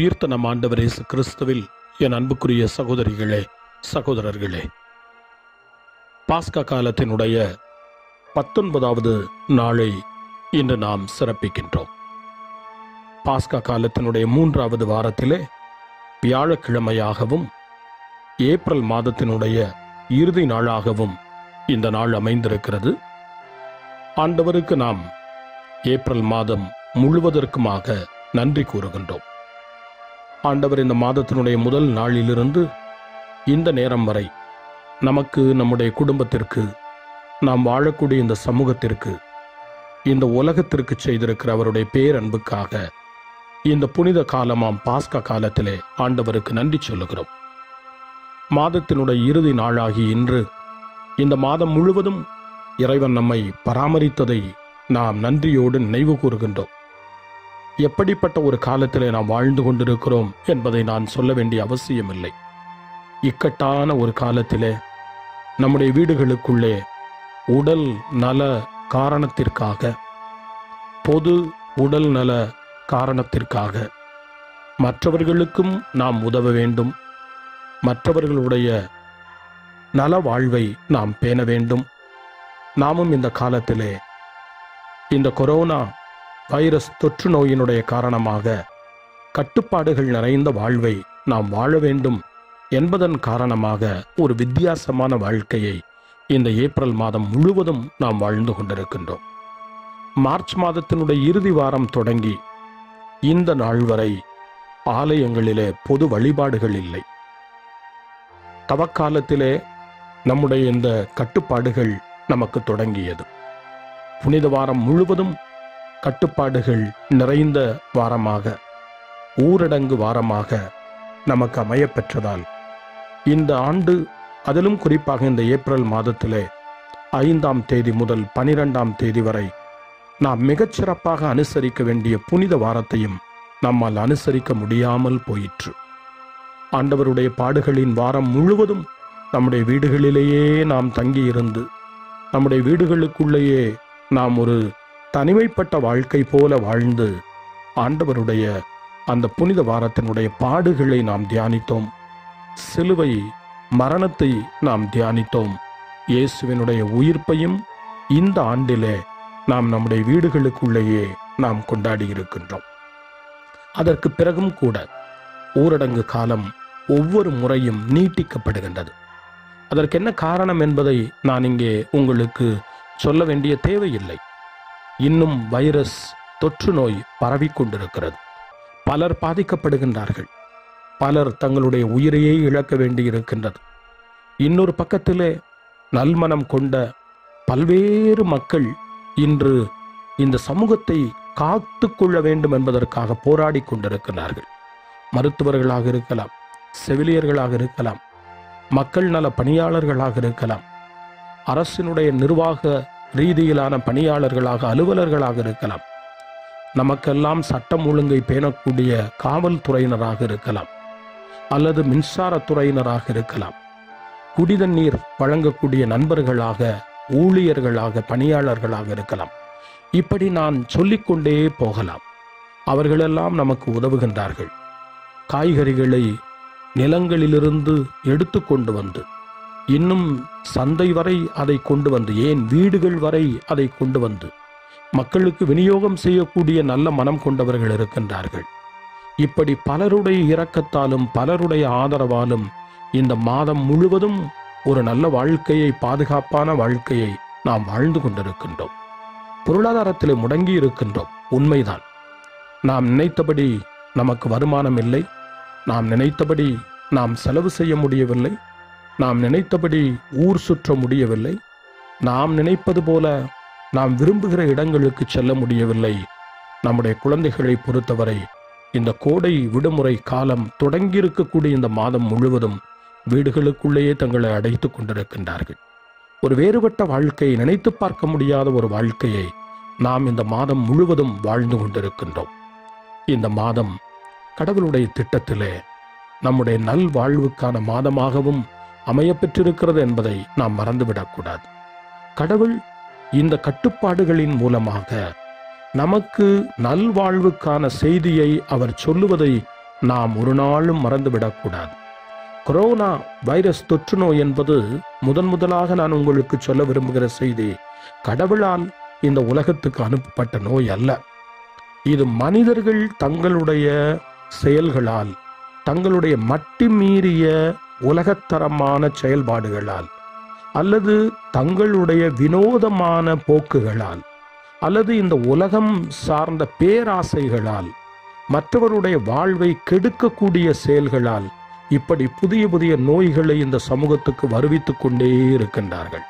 உயிர்த்த நம் ஆண்டவர் இயேசு கிறிஸ்துவில் என் அன்புக்குரிய சகோதரிகளே, சகோதரர்களே, பாஸ்கா காலத்தினுடைய 19வது நாளை இன்று நாம் சிறப்பிக்கின்றோம். பாஸ்கா காலத்தினுடைய 3வது வாரத்திலே வியாழக்கிழமையாகவும் ஏப்ரல் மாதத்தினுடைய இறுதி நாளாகவும் இந்த நாள் அமைந்திருக்கிறது. ஆண்டவருக்கு நாம் ஏப்ரல் மாதம் முழுவதற்குமாக நன்றி கூறுகின்றோம். ஆண்டவர் இந்த மாதத்தினுடைய முதல் நாளிலிருந்து இந்த நேரம் வரை நமக்கு, நம்முடைய குடும்பத்திற்கு, நாம் வாழக்கூடிய இந்த சமூகத்திற்கு, இந்த உலகத்திற்கு செய்திருக்கிற அவருடைய பேரன்புக்காக இந்த புனித காலமாம் பாஸ்கா காலத்திலே ஆண்டவருக்கு நன்றி சொல்லுகிறோம். மாதத்தினுடைய இறுதி நாளாகி இன்று இந்த மாதம் முழுவதும் இறைவன் நம்மை பராமரித்ததை நாம் நன்றியோடு நினைவு கூறுகின்றோம். எப்படிப்பட்ட ஒரு காலத்திலே நாம் வாழ்ந்து கொண்டிருக்கிறோம் என்பதை நான் சொல்ல வேண்டிய அவசியமில்லை. இக்கட்டான ஒரு காலத்திலே நம்முடைய வீடுகளுக்குள்ளே உடல் நல காரணத்திற்காக, பொது உடல் நல காரணத்திற்காக மற்றவர்களுக்கும் நாம் உதவ வேண்டும், மற்றவர்களுடைய நல வாழ்வை நாம் பேண வேண்டும். நாமும் இந்த காலத்திலே இந்த கொரோனா வைரஸ் தொற்று நோயினுடைய காரணமாக கட்டுப்பாடுகள் நிறைந்த வாழ்வை நாம் வாழ வேண்டும் என்பதன் காரணமாக ஒரு வித்தியாசமான வாழ்க்கையை இந்த ஏப்ரல் மாதம் முழுவதும் நாம் வாழ்ந்து கொண்டிருக்கின்றோம். மார்ச் மாதத்தினுடைய இறுதி வாரம் தொடங்கி இந்த நாள் வரை ஆலயங்களிலே பொது வழிபாடுகள் இல்லை. தவக்காலத்திலே நம்முடைய இந்த கட்டுப்பாடுகள் நமக்கு தொடங்கியது. புனித வாரம் முழுவதும் கட்டுப்பாடுகள் நிறைந்த வாரமாக, ஊரடங்கு வாரமாக நமக்கு அமையப்பெற்றதால் இந்த ஆண்டு, அதிலும் குறிப்பாக இந்த ஏப்ரல் மாதத்திலே 5ஆம் தேதி முதல் 12ஆம் தேதி வரை நாம் மிகச்சிறப்பாக அனுசரிக்க வேண்டிய புனித வாரத்தையும் நம்மால் அனுசரிக்க முடியாமல் போயிற்று. ஆண்டவருடைய பாடுகளின் வாரம் முழுவதும் நம்முடைய வீடுகளிலேயே நாம் தங்கியிருந்து, நம்முடைய வீடுகளுக்குள்ளேயே நாம் ஒரு தனிமைப்பட்ட வாழ்க்கை போல வாழ்ந்து ஆண்டவருடைய அந்த புனித வாரத்தினுடைய பாடுகளை நாம் தியானித்தோம். சிலுவை மரணத்தை நாம் தியானித்தோம். இயேசுவினுடைய உயிர்ப்பையும் இந்த ஆண்டிலே நாம் நம்முடைய வீடுகளுக்குள்ளேயே நாம் கொண்டாடி இருக்கின்றோம். அதற்கு பிறகும் கூட ஊரடங்கு காலம் ஒவ்வொரு முறையும் நீட்டிக்கப்படுகின்றது. அதற்கு என்ன காரணம் என்பதை நான் இங்கே உங்களுக்கு சொல்ல வேண்டிய தேவையில்லை. இன்னும் வைரஸ் தொற்று நோய் பரவிக்கொண்டிருக்கிறது. பலர் பாதிக்கப்படுகின்றார்கள். பலர் தங்களுடைய உயிரையே இழக்க வேண்டியிருக்கின்றது. இன்னொரு பக்கத்திலே நல்மனம் கொண்ட பல்வேறு மக்கள் இன்று இந்த சமூகத்தை காத்து கொள்ள வேண்டும் என்பதற்காக போராடி கொண்டிருக்கிறார்கள். மருத்துவர்களாக இருக்கலாம், செவிலியர்களாக இருக்கலாம், மக்கள் நல பணியாளர்களாக இருக்கலாம், அரசினுடைய நிர்வாக ரீதியிலான பணியாளர்களாக, அலுவலர்களாக இருக்கலாம், நமக்கெல்லாம் சட்டம் ஒழுங்கை பேணக்கூடிய காவல்துறையினராக இருக்கலாம், அல்லது மின்சாரத்துறையினராக இருக்கலாம், குடிதண்ணீர் வழங்கக்கூடிய நண்பர்களாக, ஊழியர்களாக, பணியாளர்களாக இருக்கலாம். இப்படி நான் சொல்லிக்கொண்டே போகலாம். அவர்களெல்லாம் நமக்கு உதவுகின்றார்கள். காய்கறிகளை நிலங்களிலிருந்து எடுத்து கொண்டு வந்து, இன்னும் சந்தை வரை அதை கொண்டு வந்து, ஏன் வீடுகள் வரை அதை கொண்டு வந்து மக்களுக்கு விநியோகம் செய்யக்கூடிய நல்ல மனம் கொண்டவர்கள் இருக்கின்றார்கள். இப்படி பலருடைய இரக்கத்தாலும் பலருடைய ஆதரவாலும் இந்த மாதம் முழுவதும் ஒரு நல்ல வாழ்க்கையை, பாதுகாப்பான வாழ்க்கையை நாம் வாழ்ந்து கொண்டிருக்கின்றோம். பொருளாதாரத்திலே முடங்கி இருக்கின்றோம், உண்மைதான். நாம் நினைத்தபடி நமக்கு வருமானம் இல்லை, நாம் நினைத்தபடி நாம் செலவு செய்ய முடியவில்லை, நாம் நினைத்தபடி ஊர் சுற்ற முடியவில்லை, நாம் நினைப்பது போல நாம் விரும்புகிற இடங்களுக்கு செல்ல முடியவில்லை. நம்முடைய குழந்தைகளை பொறுத்தவரை இந்த கோடை விடுமுறை காலம் தொடங்கியிருக்கக்கூடிய இந்த மாதம் முழுவதும் வீடுகளுக்குள்ளேயே தங்களை அடைத்து கொண்டிருக்கின்றார்கள். ஒரு வேறுபட்ட வாழ்க்கையை, நினைத்து பார்க்க முடியாத ஒரு வாழ்க்கையை நாம் இந்த மாதம் முழுவதும் வாழ்ந்து கொண்டிருக்கின்றோம். இந்த மாதம் கடவுளுடைய திட்டத்திலே நம்முடைய நல் வாழ்வுக்கான மாதமாகவும் அமையப்பெற்றிருக்கிறது என்பதை நாம் மறந்துவிடக்கூடாது. கடவுள் இந்த கட்டுப்பாடுகளின் மூலமாக நமக்கு நல்வாழ்வுக்கான செய்தியை அவர் சொல்லுவதை நாம் ஒரு நாளும் மறந்துவிடக்கூடாது. கொரோனா வைரஸ் தொற்று நோய் என்பது முதலாக நான் உங்களுக்கு சொல்ல விரும்புகிற செய்தி, கடவுளால் இந்த உலகத்துக்கு அனுப்பப்பட்ட நோய் அல்ல. இது மனிதர்கள் தங்களுடைய செயல்களால், தங்களுடைய மட்டிமீறிய உலகத்தரமான செயல்பாடுகளால், அல்லது தங்களுடைய வினோதமான போக்குகளால், அல்லது இந்த உலகம் சார்ந்த பேராசைகளால், மற்றவருடைய வாழ்வை கெடுக்கக்கூடிய செயல்களால் இப்படி புதிய புதிய நோய்களை இந்த சமூகத்துக்கு வருவித்துக் கொண்டே இருக்கின்றார்கள்.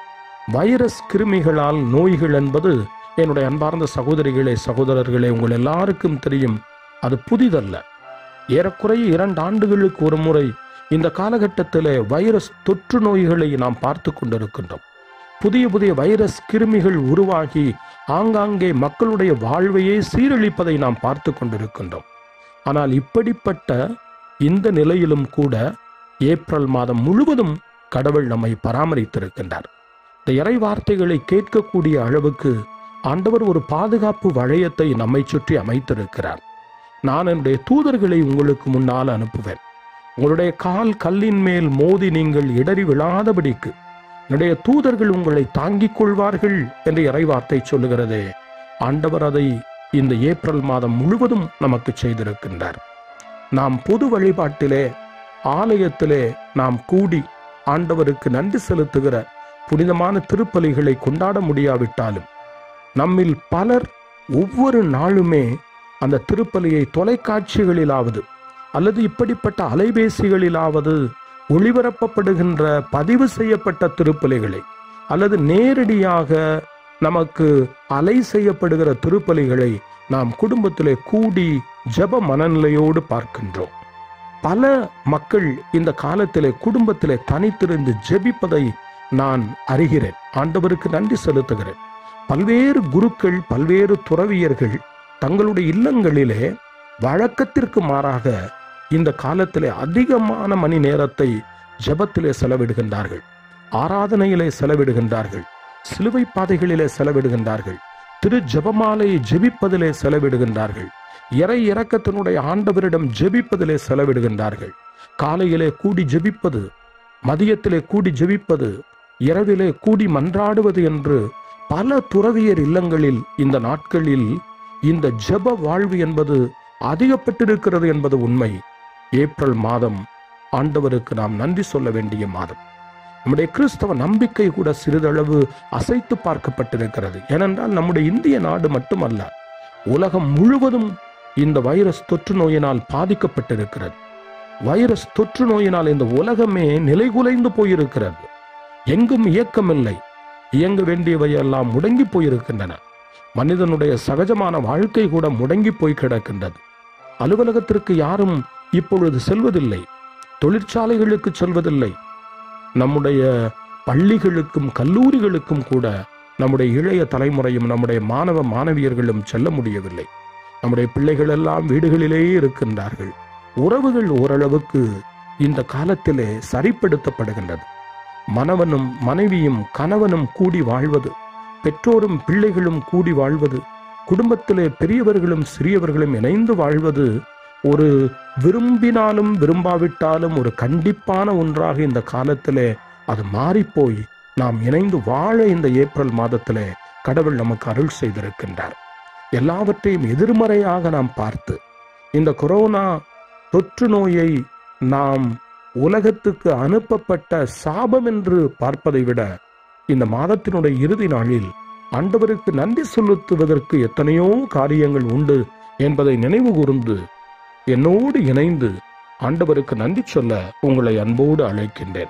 வைரஸ் கிருமிகளால் நோய்கள் என்பது என்னுடைய அன்பார்ந்த சகோதரிகளே, சகோதரர்களே, உங்கள் எல்லாருக்கும் தெரியும். அது புதிதல்ல. ஏறக்குறைய 2 ஆண்டுகளுக்கு ஒரு முறை இந்த காலகட்டத்தில் வைரஸ் தொற்று நோய்களை நாம் பார்த்து கொண்டிருக்கின்றோம். புதிய புதிய வைரஸ் கிருமிகள் உருவாகி ஆங்காங்கே மக்களுடைய வாழ்வையே சீரழிப்பதை நாம் பார்த்து கொண்டிருக்கின்றோம். ஆனால் இப்படிப்பட்ட இந்த நிலையிலும் கூட ஏப்ரல் மாதம் முழுவதும் கடவுள் நம்மை பராமரித்திருக்கின்றார். இந்த இறை வார்த்தைகளை கேட்கக்கூடிய அளவுக்கு ஆண்டவர் ஒரு பாதுகாப்பு வளையத்தை நம்மை சுற்றி அமைத்திருக்கிறார். நான் என்னுடைய தூதர்களை உங்களுக்கு முன்னால் அனுப்புவேன். உங்களுடைய கால் கல்லின் மேல் மோதி நீங்கள் இடறி விழாதபடிக்கு என்னுடைய தூதர்கள் உங்களை தாங்கிக் கொள்வார்கள் என்று இறைவார்த்தை சொல்லுகிறதே. ஆண்டவர் அதை இந்த ஏப்ரல் மாதம் முழுவதும் நமக்கு செய்திருக்கின்றார். நாம் பொது வழிபாட்டிலே, ஆலயத்திலே நாம் கூடி ஆண்டவருக்கு நன்றி செலுத்துகிற புனிதமான திருப்பலிகளை கொண்டாட முடியாவிட்டாலும், நம்மில் பலர் ஒவ்வொரு நாளுமே அந்த திருப்பலியை தொலைக்காட்சிகளிலாவது அல்லது இப்படிப்பட்ட அலைபேசிகளிலாவது ஒளிபரப்பப்படுகின்ற பதிவு செய்யப்பட்ட திருப்பலிகளை அல்லது நேரடியாக நமக்கு அலை செய்யப்படுகிற திருப்பலிகளை நாம் குடும்பத்திலே கூடி ஜெப மனநிலையோடு பார்க்கின்றோம். பல மக்கள் இந்த காலத்திலே குடும்பத்திலே தனித்திருந்து ஜெபிப்பதை நான் அறிகிறேன். ஆண்டவருக்கு நன்றி செலுத்துகிறேன். பல்வேறு குருக்கள், பல்வேறு துறவியர்கள் தங்களுடைய இல்லங்களிலே வழக்கத்திற்கு மாறாக இந்த காலத்திலே அதிகமான மணி நேரத்தை ஜெபத்திலே செலவிடுகின்றார்கள், ஆராதனையிலே செலவிடுகின்றார்கள், சிலுவை பாதைகளிலே செலவிடுகின்றார்கள், திரு ஜெபமாலையை ஜெபிப்பதிலே செலவிடுகின்றார்கள், இறை இரக்கத்தினுடைய ஆண்டவரிடம் ஜெபிப்பதிலே செலவிடுகின்றார்கள். காலையிலே கூடி ஜெபிப்பது, மதியத்திலே கூடி ஜெபிப்பது, இரவிலே கூடி மன்றாடுவது என்று பல துறவியர் இல்லங்களில் இந்த நாட்களில் இந்த ஜெப வாழ்வு என்பது அதிகப்பட்டிருக்கிறது என்பது உண்மை. ஏப்ரல் மாதம் ஆண்டவருக்கு நாம் நன்றி சொல்ல வேண்டிய மாதம். நம்முடைய கிறிஸ்தவ நம்பிக்கை கூட சிறிதளவு அசைத்து பார்க்கப்பட்டிருக்கிறது. ஏனென்றால் நம்முடைய இந்திய நாடு மட்டுமல்ல, உலகம் முழுவதும் இந்த வைரஸ் தொற்று நோயினால் பாதிக்கப்பட்டிருக்கிறது. வைரஸ் தொற்று நோயினால் இந்த உலகமே நிலைகுலைந்து போயிருக்கிறது. எங்கும் இயக்கமில்லை. இயங்க வேண்டியவையெல்லாம் முடங்கி போயிருக்கின்றன. மனிதனுடைய சகஜமான வாழ்க்கை கூட முடங்கி போய் கிடக்கின்றது. அலுவலகத்திற்கு யாரும் இப்பொழுது செல்வதில்லை, தொழிற்சாலைகளுக்கு செல்வதில்லை, நம்முடைய பள்ளிகளுக்கும் கல்லூரிகளுக்கும் கூட நம்முடைய இளைய தலைமுறையும் நம்முடைய மாணவ மாணவியர்களும் செல்ல முடியவில்லை. நம்முடைய பிள்ளைகள் எல்லாம் வீடுகளிலேயே இருக்கின்றார்கள். உறவுகள் ஓரளவுக்கு இந்த காலத்திலே சரிப்படுத்தப்படுகின்றது. மணவனும் மனைவியும் கணவனும் கூடி வாழ்வது, பெற்றோரும் பிள்ளைகளும் கூடி வாழ்வது, குடும்பத்திலே பெரியவர்களும் சிறியவர்களும் இணைந்து வாழ்வது ஒரு விரும்பினாலும் விரும்பாவிட்டாலும் ஒரு கண்டிப்பான ஒன்றாக இந்த காலத்திலே அது மாறிப்போய் நாம் இணைந்து வாழ இந்த ஏப்ரல் மாதத்திலே கடவுள் நமக்கு அருள் செய்திருக்கின்றார். எல்லாவற்றையும் எதிர்மறையாக நாம் பார்த்து இந்த கொரோனா தொற்று நோயை நாம் உலகத்துக்கு அனுப்பப்பட்ட சாபம் என்று பார்ப்பதை விட, இந்த மாதத்தினுடைய இறுதி நாளில் ஆண்டவருக்கு நன்றி செலுத்துவதற்கு எத்தனையோ காரியங்கள் உண்டு என்பதை நினைவு கூர்ந்து என்னோடு இணைந்து ஆண்டவருக்கு நன்றி சொல்ல உங்களை அன்போடு அழைக்கின்றேன்.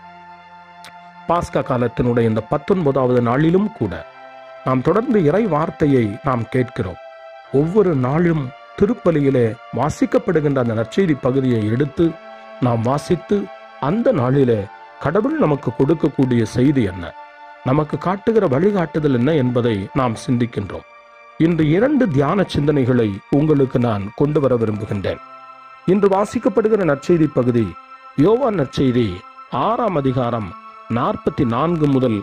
பாஸ்கா காலத்தினுடைய இந்த 19வது நாளிலும் கூட நாம் தொடர்ந்து இறை வார்த்தையை நாம் கேட்கிறோம். ஒவ்வொரு நாளும் திருப்பலியிலே வாசிக்கப்படுகின்ற அந்த நற்செய்தி பகுதியை எடுத்து நாம் வாசித்து அந்த நாளிலே கடவுள் நமக்கு கொடுக்கக்கூடிய செய்தி என்ன, நமக்கு காட்டுகிற வழிகாட்டுதல் என்ன என்பதை நாம் சிந்திக்கின்றோம். இன்று 2 தியான சிந்தனைகளை உங்களுக்கு நான் கொண்டு வர விரும்புகின்றேன். இன்று வாசிக்கப்படுகிற நற்செய்தி பகுதி யோவான் நற்செய்தி 6ஆம் அதிகாரம் 44 முதல்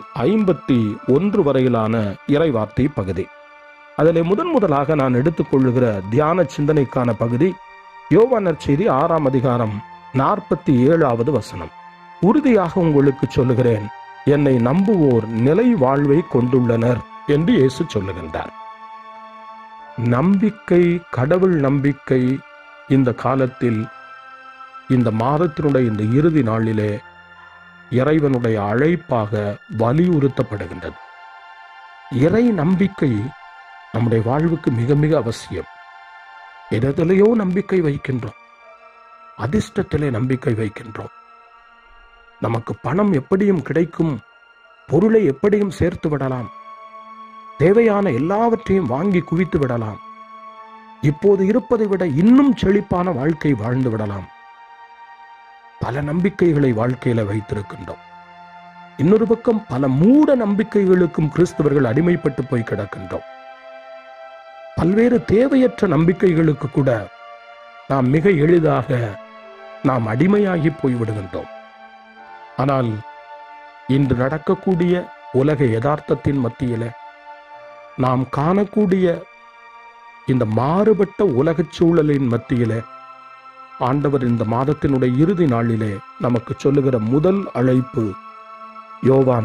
51 வரையிலான இறைவார்த்தை பகுதி. அதிலே முதலாக நான் எடுத்துக்கொள்ளுகிற தியான சிந்தனைக்கான பகுதி யோவான் நற்செய்தி 6ஆம் அதிகாரம் 47வது வசனம். உறுதியாக உங்களுக்கு சொல்லுகிறேன், என்னை நம்புவோர் நிலை வாழ்வை கொண்டுள்ளனர் என்று இயேசு சொல்லுகின்றார். நம்பிக்கை, கடவுள் நம்பிக்கை இந்த காலத்தில், இந்த மாதத்தினுடைய இந்த இறுதி நாளிலே இறைவனுடைய அழைப்பாக வலியுறுத்தப்படுகின்றது. இறை நம்பிக்கை நம்முடைய வாழ்வுக்கு மிக மிக அவசியம். எதிலேயோ நம்பிக்கை வைக்கின்றோம், அதிர்ஷ்டத்திலே நம்பிக்கை வைக்கின்றோம். நமக்கு பணம் எப்படியும் கிடைக்கும், பொருளை எப்படியும் சேர்த்து விடலாம், தேவையான எல்லாவற்றையும் வாங்கி குவித்து விடலாம், இப்போது இருப்பதை விட இன்னும் செழிப்பான வாழ்க்கை வாழ்ந்து விடலாம். பல நம்பிக்கைகளை வாழ்க்கையில வைத்திருக்கின்றோம். இன்னொரு பக்கம் பல மூட நம்பிக்கைகளுக்கும் கிறிஸ்தவர்கள் அடிமைப்பட்டு போய் கிடக்கின்றோம். பல்வேறு தேவையற்ற நம்பிக்கைகளுக்கு கூட நாம் மிக எளிதாக நாம் அடிமையாகி போய்விடுகின்றோம். ஆனால் இன்று நடக்கக்கூடிய உலக யதார்த்தத்தின் மத்தியில நாம் காணக்கூடிய இந்த மாறுபட்ட உலகச் சூழலின் மத்தியில ஆண்டவர் இந்த மாதத்தினுடைய இறுதி நாளிலே நமக்கு சொல்லுகிற முதல் அழைப்பு யோவான்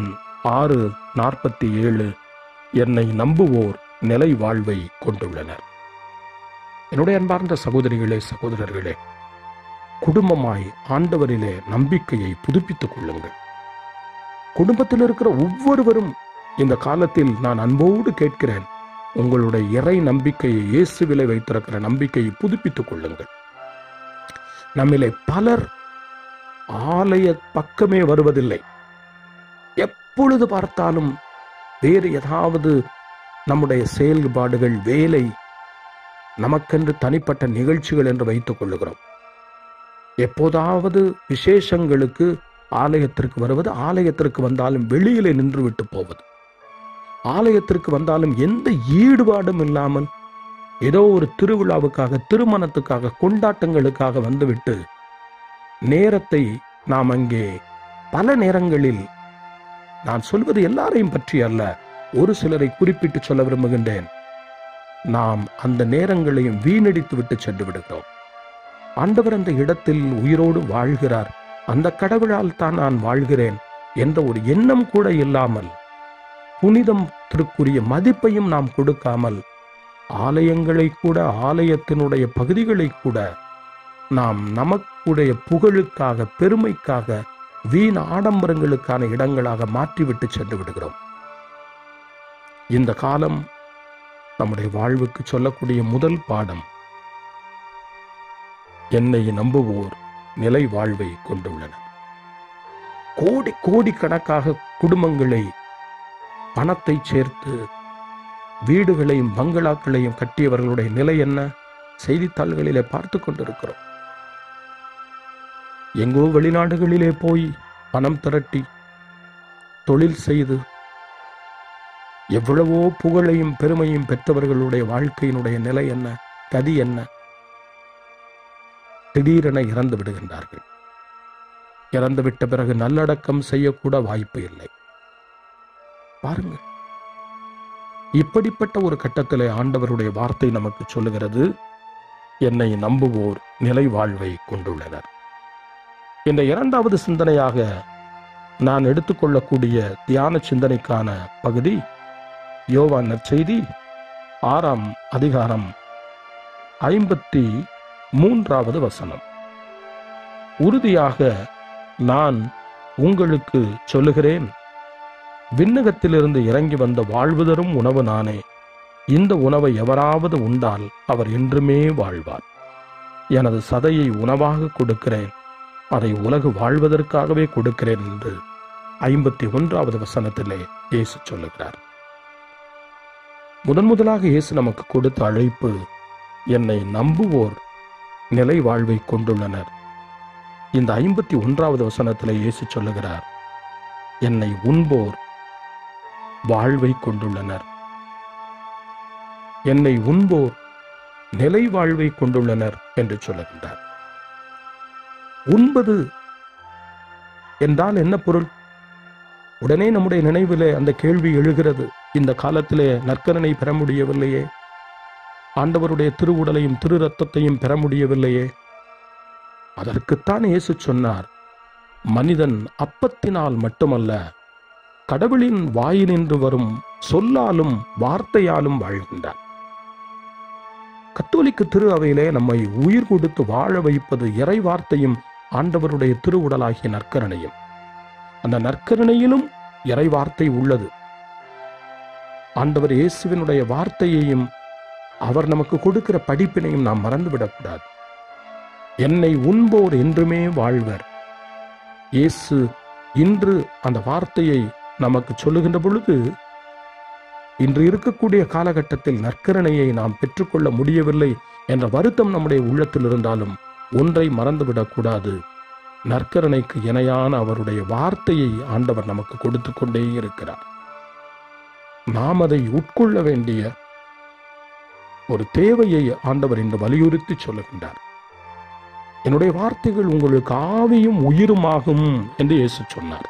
6:47, என்னை நம்புவோர் நிலை வாழ்வை கொண்டுள்ளனர். என்னுடைய அன்பார்ந்த சகோதரிகளே, சகோதரர்களே, குடும்பமாய் ஆண்டவரிலே நம்பிக்கையை புதுப்பித்துக் கொள்ளுங்கள். குடும்பத்தில் இருக்கிற ஒவ்வொருவரும் இந்த காலத்தில் நான் அன்போடு கேட்கிறேன், உங்களுடைய இறை நம்பிக்கையை, இயேசுவிலே வைத்திருக்கிற நம்பிக்கையை புதுப்பித்துக் கொள்ளுங்கள். நம்மிலே பலர் ஆலய பக்கமே வருவதில்லை. எப்பொழுது பார்த்தாலும் வேறு ஏதாவது நம்முடைய செயல்பாடுகள், வேலை, நமக்கென்று தனிப்பட்ட நிகழ்ச்சிகள் என்று வைத்துக் கொள்ளுகிறோம். எப்போதாவது விசேஷங்களுக்கு ஆலயத்திற்கு வருவது, ஆலயத்திற்கு வந்தாலும் வெளியிலே நின்று விட்டு போவது, ஆலயத்திற்கு வந்தாலும் எந்த ஈடுபாடும் இல்லாமல் ஏதோ ஒரு திருவிழாவுக்காக, திருமணத்துக்காக, கொண்டாட்டங்களுக்காக வந்துவிட்டு நேரத்தை நாம் அங்கே பல நேரங்களில், நான் சொல்வது எல்லாரையும் பற்றி அல்ல, ஒரு சிலரை குறிப்பிட்டு சொல்ல விரும்புகின்றேன், நாம் அந்த நேரங்களையும் வீணடித்து விட்டு சென்று விடுகிறோம். ஆண்டவர் அந்த இடத்தில் உயிரோடு வாழ்கிறார், அந்த கடவுளால் தான் நான் வாழ்கிறேன் என்ற ஒரு எண்ணம் கூட இல்லாமல், புனிதத்திற்குரிய மதிப்பையும் நாம் கொடுக்காமல், ஆலயங்களை கூட, ஆலயத்தினுடைய பகுதிகளை கூட நாம் நமக்குடைய புகழுக்காக, பெருமைக்காக, வீண் ஆடம்பரங்களுக்கான இடங்களாக மாற்றிவிட்டு சென்று விடுகிறோம். இந்த காலம் நம்முடைய வாழ்வுக்கு சொல்லக்கூடிய முதல் பாடம், என்னை நம்புவோர் நிலை வாழ்வை கொண்டுள்ளனர். கோடி கோடிக்கணக்காக குடும்பங்களை, பணத்தை சேர்த்து வீடுகளையும் பங்களாக்களையும் கட்டியவர்களுடைய நிலை என்ன? செய்தித்தாள்களிலே பார்த்து கொண்டிருக்கிறோம். எங்கோ வெளிநாடுகளிலே போய் பணம் திரட்டி தொழில் செய்து எவ்வளவோ புகழையும் பெருமையும் பெற்றவர்களுடைய வாழ்க்கையினுடைய நிலை என்ன, கதி என்ன? திடீரென இறந்து விடுகின்றார்கள். இறந்துவிட்ட பிறகு நல்லடக்கம் செய்யக்கூட வாய்ப்பு இல்லை. பாருங்கள், இப்படிப்பட்ட ஒரு கட்டத்திலே ஆண்டவருடைய வார்த்தை நமக்கு சொல்லுகிறது, என்னை நம்புவோர் நிலை வாழ்வை கொண்டுள்ளனர். இந்த இரண்டாவது சிந்தனையாக நான் எடுத்துக்கொள்ளக்கூடிய தியான சிந்தனைக்கான பகுதி யோவான் நற்செய்தி 6ஆம் அதிகாரம் 53வது வசனம். உறுதியாக நான் உங்களுக்கு சொல்லுகிறேன், விண்ணகத்திலிருந்து இறங்கி வந்த வாழ்வு தரும் உணவு நானே. இந்த உணவை எவராவது உண்டால் அவர் என்றுமே வாழ்வார். எனது சதையை உணவாக கொடுக்கிறேன், அதை உலகு வாழ்வதற்காகவே கொடுக்கிறேன் என்று 51வது வசனத்திலே இயேசு சொல்லுகிறார். முதலாக இயேசு நமக்கு கொடுத்த அழைப்பு, என்னை நம்புவோர் நிலை வாழ்வை கொண்டுள்ளனர். இந்த 51வது வசனத்திலே இயேசு சொல்லுகிறார், என்னை உண்போர் வாழ்வை கொண்டுள்ளனர். என்னை உண்போர் நிலை வாழ்வை கொண்டுள்ளனர் என்று சொல்லுகின்றார். உண்பது என்றால் என்ன பொருள்? உடனே நம்முடைய நினைவிலே அந்த கேள்வி எழுகிறது, இந்த காலத்திலே நற்கரனை பெற முடியவில்லையே, ஆண்டவருடைய திருவுடலையும் திரு ரத்தத்தையும் பெற முடியவில்லையே. அதற்குத்தான் இயேசு சொன்னார், மனிதன் அப்பத்தினால் மட்டுமல்ல, கடவுளின் வாயினின்று வரும் சொல்லாலும் வார்த்தையாலும் வாழ்கின்றார். கத்தோலிக்க திரு அவையிலே நம்மை உயிர் கொடுத்து வாழ வைப்பது இறை வார்த்தையும் ஆண்டவருடைய திருவுடலாகிய நற்கருணையும். அந்த நற்கருணையிலும் இறை வார்த்தை உள்ளது. ஆண்டவர் இயேசுவினுடைய வார்த்தையையும் அவர் நமக்கு கொடுக்கிற படிப்பினையும் நாம் மறந்துவிடக்கூடாது. என்னை உண்போர் என்றுமே வாழ்வர். இயேசு இன்று அந்த வார்த்தையை நமக்கு சொல்லுகின்ற பொழுது, இன்று இருக்கக்கூடிய காலகட்டத்தில் நற்கருணையை நாம் பெற்றுக்கொள்ள முடியவில்லை என்ற வருத்தம் நம்முடைய உள்ளத்தில் இருந்தாலும் ஒன்றை மறந்துவிடக்கூடாது. நற்கருணைக்கு இணையான அவருடைய வார்த்தையை ஆண்டவர் நமக்கு கொடுத்து கொண்டே இருக்கிறார். நாம் அதை உட்கொள்ள வேண்டிய ஒரு தேவையை ஆண்டவர் இன்று வலியுறுத்தி சொல்லுகின்றார். என்னுடைய வார்த்தைகள் உங்களுக்கு ஆவியும் உயிருமாகும் என்று இயேசு சொன்னார்.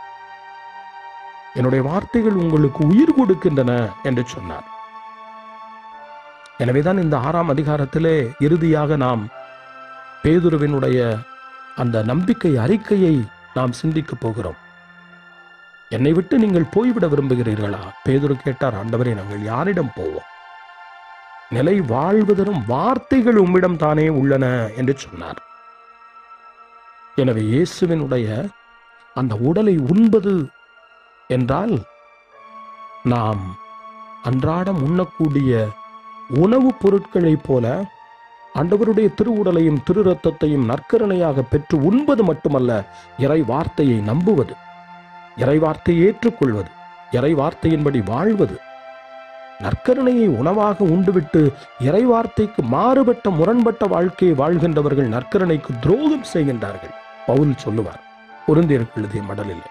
என்னுடைய வார்த்தைகள் உங்களுக்கு உயிர் கொடுக்கின்றன என்று சொன்னார். எனவேதான் இந்த 6ஆம் அதிகாரத்திலே இறுதியாக நாம் பேதுருவினுடைய அந்த நம்பிக்கை அறிக்கையை நாம் சிந்திக்கப் போகிறோம். என்னை விட்டு நீங்கள் போய்விட விரும்புகிறீர்களா? பேதுரு கேட்டார், ஆண்டவரே, நாங்கள் யாரிடம் போவோம்? நிலை வாழ்வு தரும் வார்த்தைகள் உம்மிடம் தானே உள்ளன என்று சொன்னார். எனவே இயேசுவினுடைய அந்த உடலை உண்பது என்றால் நாம் அன்றாடம் உண்ணக்கூடிய உணவுப் பொருட்களைப் போல ஆண்டவருடைய திருவுடலையும் திரு ரத்தத்தையும் நற்கருணையாக பெற்று உண்பது மட்டுமல்ல, இறை வார்த்தையை நம்புவது, இறை வார்த்தையை ஏற்றுக்கொள்வது, இறை வார்த்தையின்படி வாழ்வது. நற்கருணையை உணவாக உண்டுவிட்டு இறை வார்த்தைக்கு மாறுபட்ட முரண்பட்ட வாழ்க்கையை வாழ்கின்றவர்கள் நற்கருணைக்கு துரோகம் செய்கின்றார்கள். பவுல் சொல்லுவார் கொரிந்தியருக்கு எழுதிய மடலில்.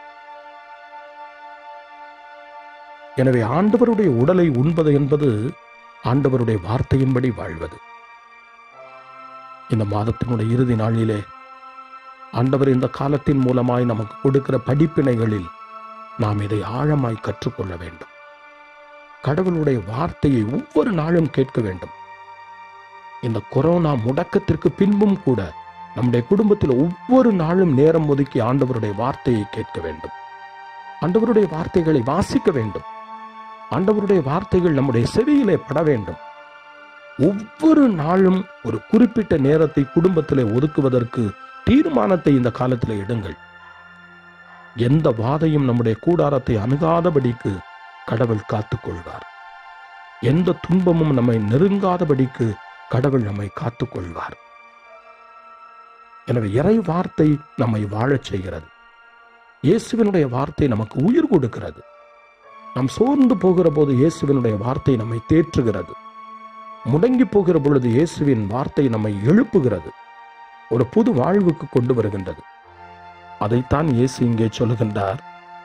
எனவே ஆண்டவருடைய உடலை உண்பது என்பது ஆண்டவருடைய வார்த்தையின்படி வாழ்வது. இந்த மாதத்தினுடைய இறுதி நாளிலே ஆண்டவர் இந்த காலத்தின் மூலமாய் நமக்கு கொடுக்கிற படிப்பினைகளில் நாம் இதை ஆழமாய் கற்றுக்கொள்ள வேண்டும். கடவுளுடைய வார்த்தையை ஒவ்வொரு நாளும் கேட்க வேண்டும். இந்த கொரோனா முடக்கத்திற்கு பின்பும் கூட நம்முடைய குடும்பத்தில் ஒவ்வொரு நாளும் நேரம் ஒதுக்கி ஆண்டவருடைய வார்த்தையை கேட்க வேண்டும். ஆண்டவருடைய வார்த்தைகளை வாசிக்க வேண்டும். ஆண்டவருடைய வார்த்தைகள் நம்முடைய செவியிலே பட வேண்டும். ஒவ்வொரு நாளும் ஒரு குறிப்பிட்ட நேரத்தை குடும்பத்திலே ஒதுக்குவதற்கு தீர்மானத்தை இந்த காலத்திலே எடுங்கள். எந்த வாதையும் நம்முடைய கூடாரத்தை அணுகாதபடிக்கு கடவுள் காத்துக் கொள்வார். எந்த துன்பமும் நம்மை நெருங்காதபடிக்கு கடவுள் நம்மை காத்துக் கொள்வார். எனவே இறை வார்த்தை நம்மை வாழச் செய்கிறது. இயேசுவினுடைய வார்த்தை நமக்கு உயிர் கொடுக்கிறது. நாம் சோர்ந்து போகிற போது இயேசுவினுடைய வார்த்தை நம்மை தேற்றுகிறது. முடங்கி போகிற பொழுது இயேசுவின் வார்த்தை நம்மை எழுப்புகிறது, ஒரு புது வாழ்வுக்கு கொண்டு வருகின்றது. அதைத்தான் இயேசு இங்கே சொல்லுகின்றார்,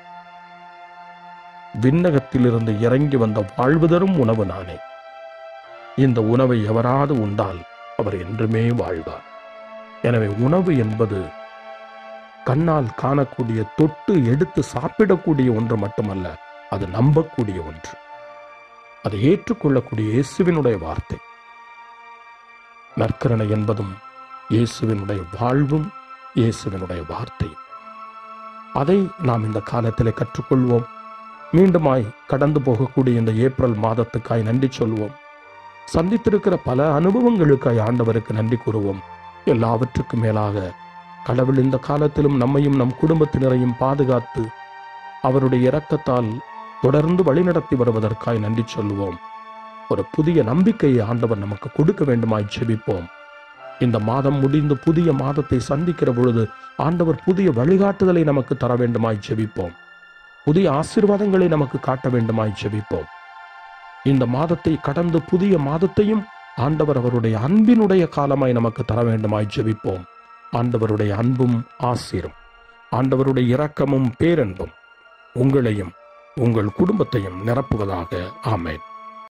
விண்ணகத்திலிருந்து இறங்கி வந்த வாழ்வு தரும் உணவு நானே. இந்த உணவை எவராது உண்டால் அவர் என்றுமே வாழ்வார். எனவே உணவு என்பது கண்ணால் காணக்கூடிய, தொட்டு எடுத்து சாப்பிடக்கூடிய ஒன்று மட்டுமல்ல, அது நம்பக்கூடிய ஒன்று. அதை ஏற்றுக்கொள்ளக்கூடிய இயேசுவினுடைய வார்த்தை. நற்கருணை என்பதும் இயேசுவினுடைய வாழ்வும் இயேசுவினுடைய வார்த்தையும். அதை நாம் இந்த காலத்திலே கற்றுக்கொள்வோம். மீண்டுமாய் கடந்து போகக்கூடிய இந்த ஏப்ரல் மாதத்துக்காய் நன்றி சொல்வோம். சந்தித்திருக்கிற பல அனுபவங்களுக்காய் ஆண்டவருக்கு நன்றி கூறுவோம். எல்லாவற்றுக்கும் மேலாக கடவுள் இந்த காலத்திலும் நம்மையும் நம் குடும்பத்தினரையும் பாதுகாத்து அவருடைய இரக்கத்தால் தொடர்ந்து வழிநடத்தி வருவதற்காய் நன்றி சொல்லுவோம். ஒரு புதிய நம்பிக்கையை ஆண்டவர் நமக்கு கொடுக்க வேண்டுமாய் ஜெபிப்போம். இந்த மாதம் முடிந்து புதிய மாதத்தை சந்திக்கிற பொழுது ஆண்டவர் புதிய வழிகாட்டுதலை நமக்கு தர வேண்டுமாய் ஜெபிப்போம். புதிய ஆசீர்வாதங்களை நமக்கு காட்ட வேண்டுமாய் ஜெபிப்போம். இந்த மாதத்தை கடந்து புதிய மாதத்தையும் ஆண்டவர் அவருடைய அன்பினுடைய காலமாய் நமக்கு தர வேண்டுமாய் ஜெபிப்போம். ஆண்டவருடைய அன்பும் ஆசீரும், ஆண்டவருடைய இரக்கமும் பேரன்பும் உங்களையும் உங்கள் குடும்பத்தையும் நிரப்புவதாக. ஆமென்.